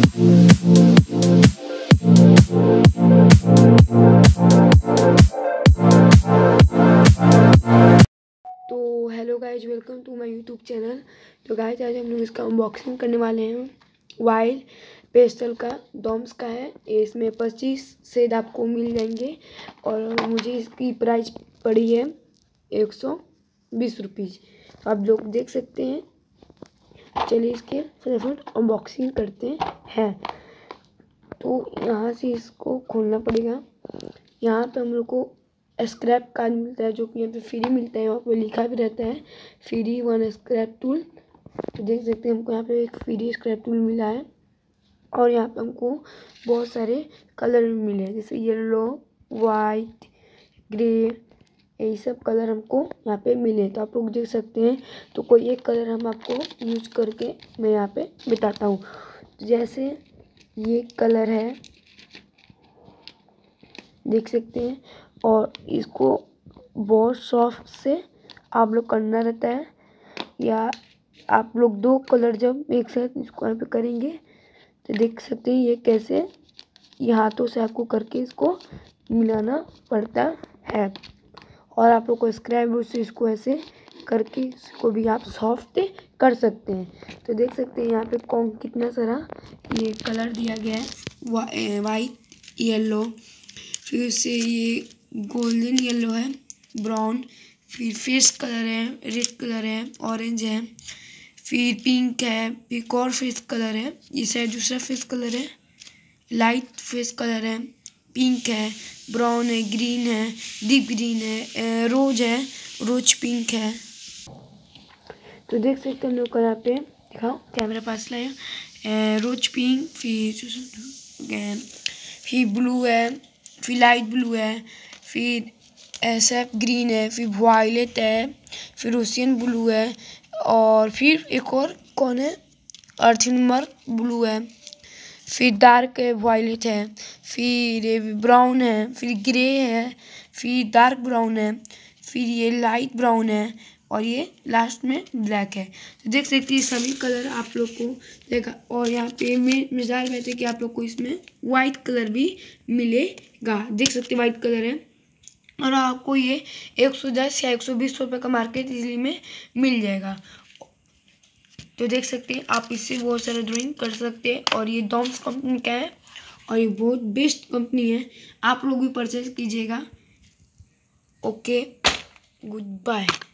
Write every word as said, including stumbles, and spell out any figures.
तो hello guys, welcome to my YouTube channel. तो guys आज हम लोग इसका अनबॉक्सिंग करने वाले हैं। वाइल्ड पेस्टल का डॉम्स का है। इसमें पच्चीस सेट आपको मिल जाएंगे और मुझे इसकी प्राइस पड़ी है एक सौ बीस रुपीज़। तो आप लोग देख सकते हैं। चलिए इसके फटाफट अनबॉक्सिंग करते हैं। तो यहाँ से इसको खोलना पड़ेगा। यहाँ पे हम लोग को स्क्रैप कार्ड मिलता है, जो कि यहाँ पे फ्री मिलता है। वहाँ पे लिखा भी रहता है फ्री वन स्क्रैप टूल। तो देख सकते हैं हमको यहाँ पे एक फ्री स्क्रैप टूल मिला है और यहाँ पे हमको बहुत सारे कलर भी मिले हैं, जैसे येलो, वाइट, ग्रे, यही सब कलर हमको यहाँ पे मिले। तो आप लोग देख सकते हैं। तो कोई एक कलर हम आपको यूज करके मैं यहाँ पे बताता हूँ। जैसे ये कलर है, देख सकते हैं। और इसको बहुत सॉफ्ट से आप लोग करना रहता है, या आप लोग दो कलर जब एक साथ इसको यहाँ पे करेंगे तो देख सकते हैं ये कैसे ये हाथों से आपको करके इसको मिलाना पड़ता है। और आप लोग को स्क्रैप से इसको ऐसे करके इसको भी आप सॉफ्ट कर सकते हैं। तो देख सकते हैं यहाँ पे कौन कितना सारा ये कलर दिया गया है, वा, वाइट, येलो, फिर उससे ये गोल्डन येलो है, ब्राउन, फिर फेस कलर है, रेड कलर है, ऑरेंज है, फिर पिंक है, एक और फेस कलर है, ये शायद दूसरा फेस कलर है, लाइट फेस कलर है, पिंक है, ब्राउन है, ग्रीन है, डीप ग्रीन है, रोज है, रोज पिंक है। तो देख सकते हैं हम लोग का यहाँ पे दिखाओ, कैमरा पास लाया, रोज पिंक, फिर फिर ब्लू है, फिर लाइट ब्लू है, फिर ऐसा ग्रीन है, फिर वायलेट है, फिर ओशियन ब्लू है, और फिर एक और कौन है, अर्थिनमर्क ब्लू है, फिर डार्क है, वायलेट है, फिर ब्राउन है, फिर ग्रे है, फिर डार्क ब्राउन है, फिर ये लाइट ब्राउन है, और ये लास्ट में ब्लैक है। तो देख सकते हैं सभी कलर आप लोग को देखा। और यहाँ पे मिसाल रहते कि आप लोग को इसमें वाइट कलर भी मिलेगा। देख सकते हैं वाइट कलर है और आपको ये एक सौ दस या एक सौ बीस रुपये का मार्केट इजली में मिल जाएगा। तो देख सकते हैं आप इससे बहुत सारा ड्राइंग कर सकते हैं। और ये डॉम्स कंपनी का है और ये बहुत बेस्ट कंपनी है, आप लोग भी परचेज कीजिएगा। Okay, good bye.